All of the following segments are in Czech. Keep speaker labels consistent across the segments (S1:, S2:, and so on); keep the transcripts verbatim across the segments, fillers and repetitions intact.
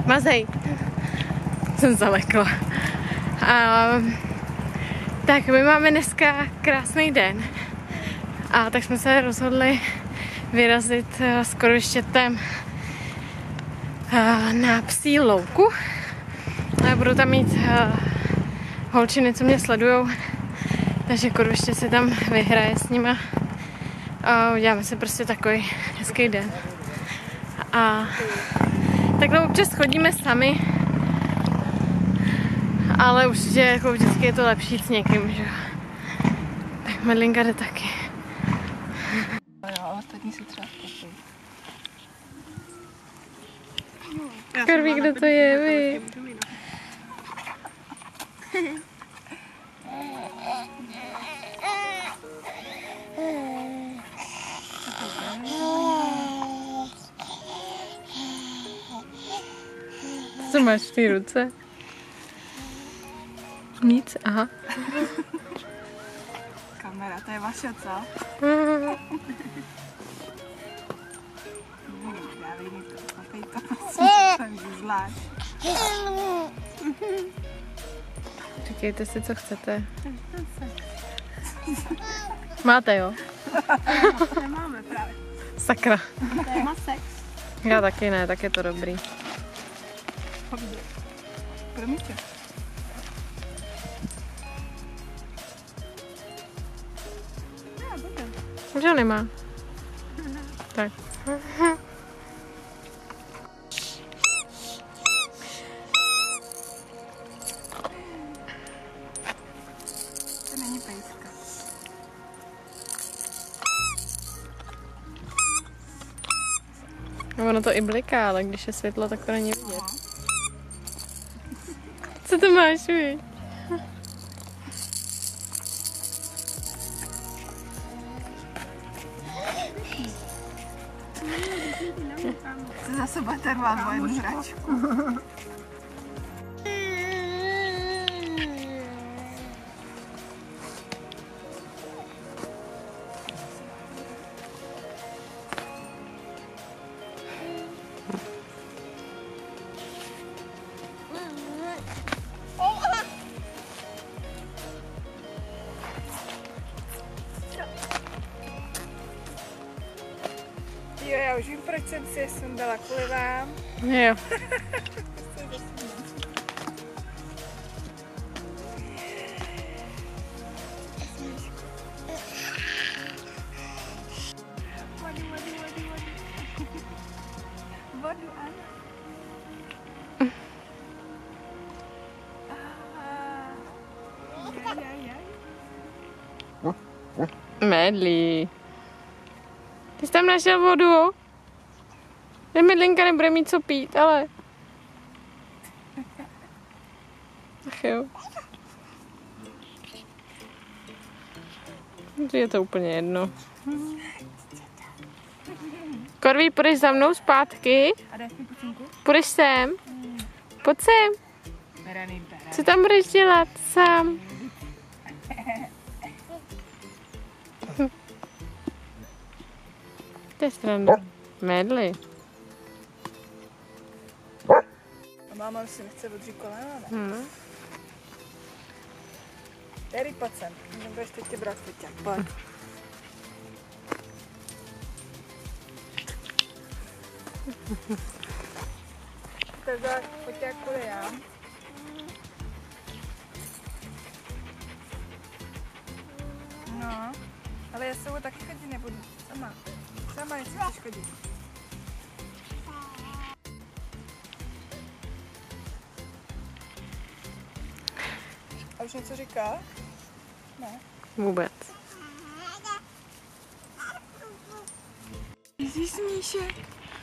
S1: Mazej. Jsem zalekla. A, tak my máme dneska krásný den. A tak jsme se rozhodli vyrazit s Korvištětem na psí louku. A budu tam mít holčiny, co mě sledujou. Takže Korviště si tam vyhraje s nima. A uděláme si prostě takový hezký den. A takhle občas chodíme sami. Ale určitě jako vždycky je to lepší s někým, že jo. Tak Medlinka jde taky.
S2: Jo, ostatní si třeba koupí.
S1: Korví, kdo to je, vy? Co máš v té ruce? Nic, aha.
S2: Kamera, to je vaše, co? Já vím, to takový to musím zvlášť.
S1: Říkejte si, co chcete. Máte, jo?
S2: Nemáme právě.
S1: Sakra.
S2: Téma sex.
S1: Já taky ne, tak je to dobrý.
S2: Promítě.
S1: Už ho nemá. Tak.
S2: To není pejska.
S1: No, ono to i bliká, ale když je světlo, tak to není vidět. Co to máš, vy?
S2: Co zase budete rvát o jednu hračku? Jo, já už vím, proč jsem si je sundala kvůli vám.
S1: Jo.
S2: Vodu, vodu, vodu, vodu. Vodu, ano. Jaj, jaj, jaj.
S1: Medlí. Ty jsi tam našel vodu? Medlinka nebude mít co pít, ale... Ach jo. Je to úplně jedno. Korví, půjdeš za mnou zpátky?
S2: A dáš mi pučinku?
S1: Půjdeš sem? Pojď sem. Co tam budeš dělat sám? To je sranda. Medli.
S2: A máma už si nechce odřít kolena, ne?
S1: Hmm.
S2: Tady, pojď sem. Nebudeš teď tě brát fyťák. Pojď. Teda, fyťák kvůli já. No, ale já s tebou taky chodit nebudu. Sama. Sama, jestli chceš chodit. A už něco říká? Ne.
S1: Vůbec.
S2: Ježíš, Míšek.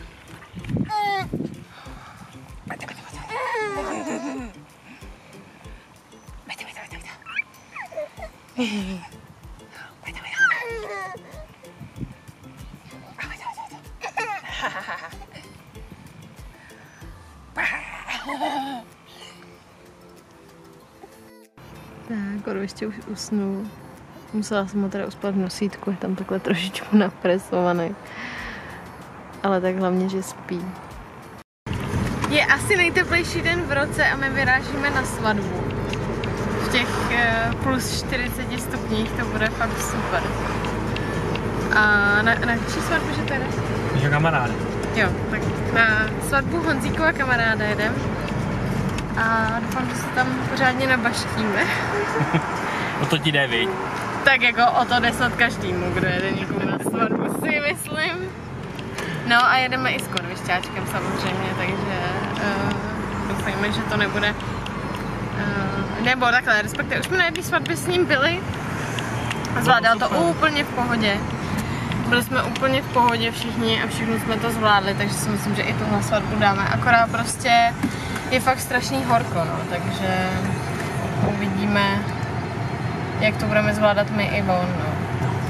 S1: Tak, Korviště už usnul. Musela jsem ho teda uspat v nosítku, je tam takhle trošičku napresovaný. Ale tak hlavně, že spí. Je asi nejteplejší den v roce a my vyrážíme na svatbu. V těch uh, plus čtyřiceti stupních to bude fakt super. A na, na čí svatbu, že to jde?
S3: Že kamaráde.
S1: Jo, tak na svatbu Honzíkova kamaráda jedem. A doufám, že se tam pořádně nabaštíme.
S3: O to ti jde, viď?
S1: Tak jako o to jde snad každému, kdo jede někomu na svatbu, si myslím. No a jedeme i s konvišťáčkem samozřejmě, takže uh, doufejme, že to nebude... Uh, nebo takhle, respektive už jsme na jedné svatbě s ním byli a zvládal to úplně v pohodě. Byli jsme úplně v pohodě všichni a všichni jsme to zvládli, takže si myslím, že i tuhle svatbu dáme. Akorát prostě je fakt strašný horko, no, takže uvidíme, jak to budeme zvládat my i on, no.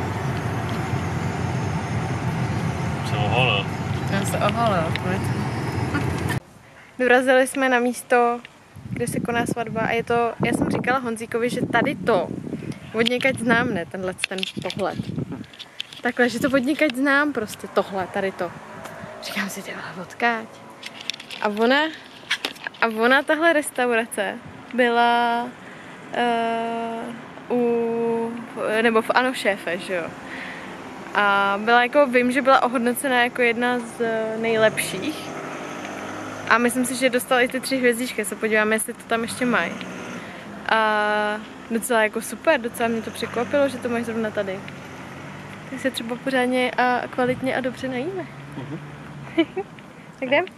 S3: Se oholil.
S1: Já se oholil, pojď. Dorazili jsme na místo, kde se koná svatba a je to, já jsem říkala Honzíkovi, že tady to od někať znám, ne, tenhle ten pohled. Takhle, že to od někať znám prostě tohle, tady to. Říkám si, tyhle, odkáď. A ona, a ona, tahle restaurace byla uh, u, nebo v Ano šéfe, že jo. A byla jako, vím, že byla ohodnocena jako jedna z nejlepších. A myslím si, že dostala i ty tři hvězdičky, se podíváme, jestli to tam ještě mají. A docela jako super, docela mě to překvapilo, že to mají zrovna tady. Tak se třeba pořádně a kvalitně a dobře najíme. Uh-huh. Tak jdem?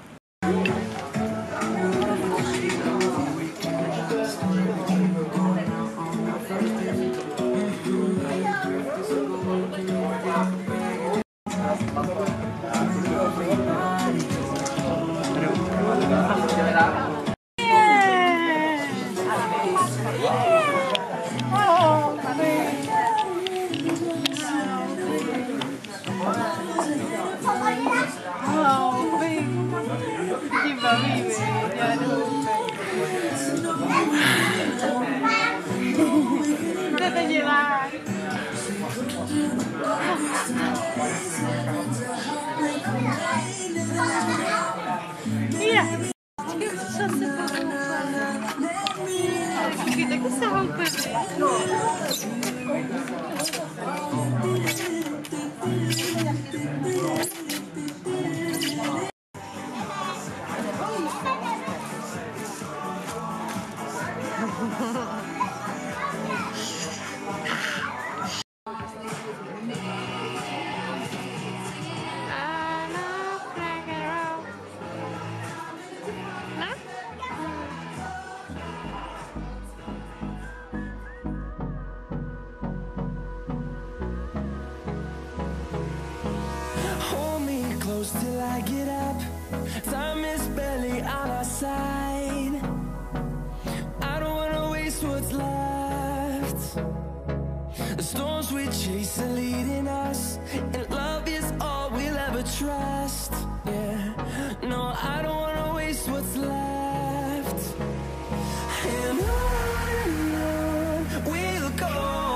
S4: Till I get up, time is barely on our side. I don't wanna waste what's left. The storms we chase are leading us, and love is all we'll ever trust. Yeah, no, I don't wanna waste what's left. And on and on we'll go,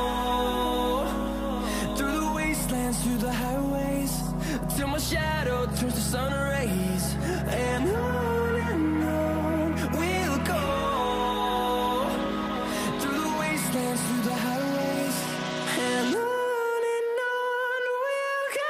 S4: through the wastelands, through the highways, till my shadow turns to sun rays. And on and on we'll go, through the wastelands, through the highways. And on and on we'll go.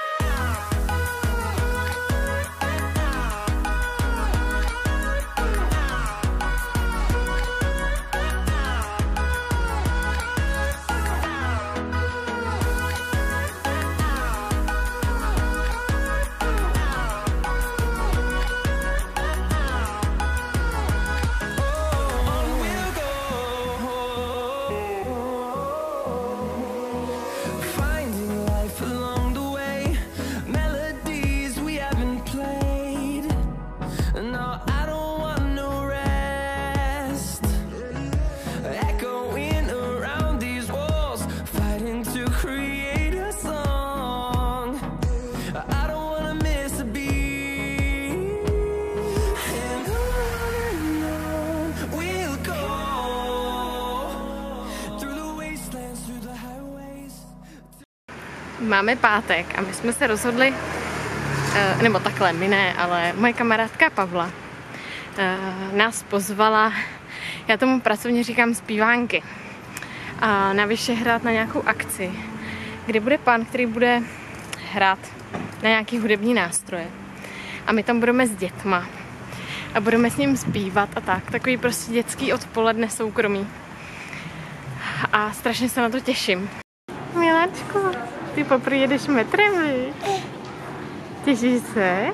S1: Máme pátek a my jsme se rozhodli, nebo takhle, my ne, ale moje kamarádka Pavla nás pozvala, já tomu pracovně říkám zpívánky, a na Vyšehrad na nějakou akci, kde bude pán, který bude hrát na nějaký hudební nástroje. A my tam budeme s dětma. A budeme s ním zpívat a tak. Takový prostě dětský odpoledne soukromí. A strašně se na to těším. Miláčku, ty poprvé jedeš metrem, viď? Těšíš se?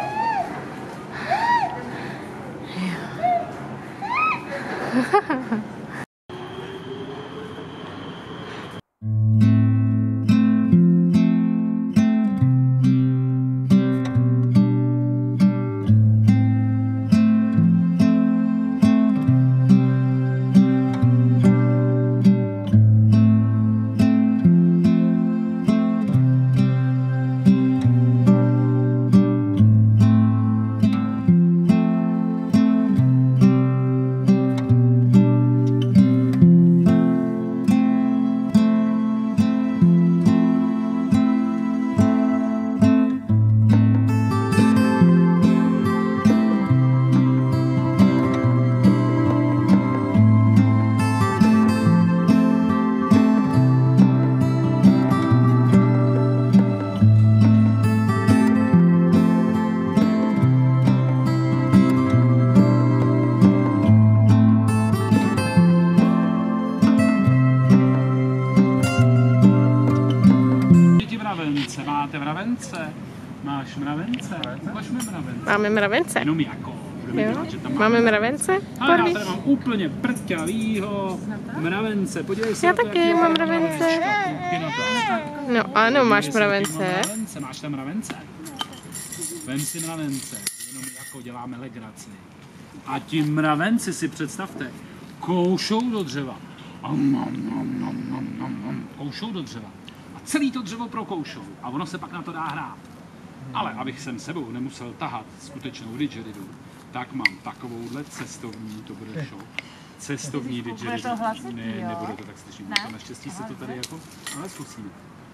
S5: Máte mravence? Máš mravence? Ukaž mi mravence.
S1: Máme mravence?
S5: Jenom jako.
S1: Jo?
S5: Dělat, že tam
S1: máme, máme mravence?
S5: Ale já tady mám úplně prťavýho mravence. Podívej se.
S1: Já taky mám mravence. No ano, máš mravence.
S5: Máš tam mravence? Vem si mravence. Jenom jako děláme legraci. A ti mravenci si představte, koušou do dřeva. Am, am, am, am, am, am, am. Koušou do dřeva. Celý to dřevo prokoušou a ono se pak na to dá hrát. Ale abych sem sebou nemusel tahat skutečnou didgeridoo, tak mám takovouhle cestovní, to bude show, cestovní didgeridoo. Ne, nebude to tak slyšet. Ne? Naštěstí se to tady jako, ale zkusíme.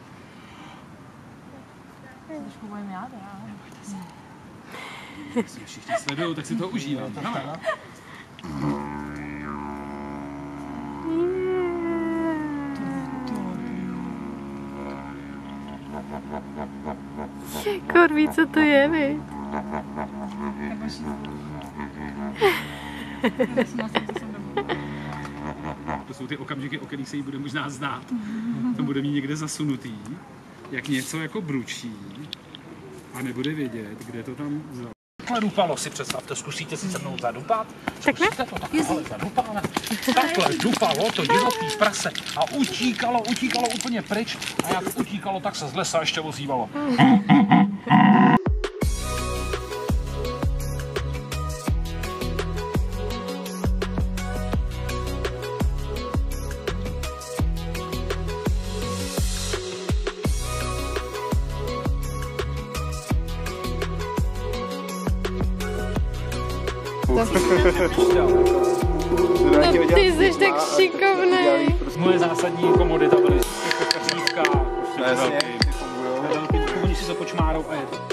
S2: Trošku budeme já, já.
S5: Nebojte se. Když mě všichni sledují, tak si to užíváte. No.
S1: Korví, co to je, vy?
S5: To jsou ty okamžiky, o kterých se jí bude možná zdát. To bude mít někde zasunutý, jak něco jako bručí a nebude vědět, kde to tam vzal. Takhle dupalo si představte, zkusíte si se mnou zadupat.
S1: Takhle?
S5: To takhle zadupáme. Takhle dupalo to divoký prase a utíkalo, utíkalo úplně pryč a jak utíkalo, tak se z lesa ještě ozývalo.
S1: No ty jsi tak šikovnej.
S5: Moje zásadní komodita byly křívka, velký, velký, oni si to počmárou a je to.